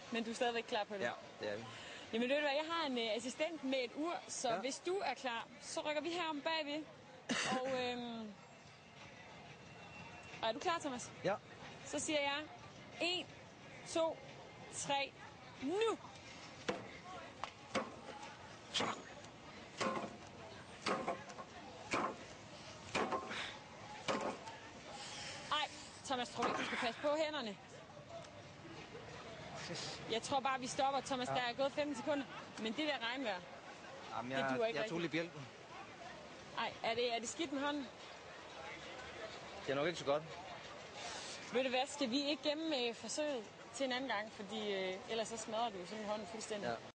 Men du er stadigvæk klar på det? Ja, det er vi. Jamen ved du hvad, jeg har en assistent med et ur, så hvis du er klar, så rykker vi herom bagved. Og er du klar, Thomas? Ja. Så siger jeg 1, 2, 3, nu! Ej, Thomas, tror du ikke, du skal passe på hænderne? Jeg tror bare, vi stopper, Thomas. Ja. Der er gået 15 sekunder. Men det der regnvejr, Jamen, det duer ikke jeg tog lige bjælken. Nej, er det skidt med hånden? Det er nok ikke så godt. Ved du hvad, skal vi ikke gemme forsøget til en anden gang? Fordi ellers så smadrer du sådan hånden fuldstændig. Ja.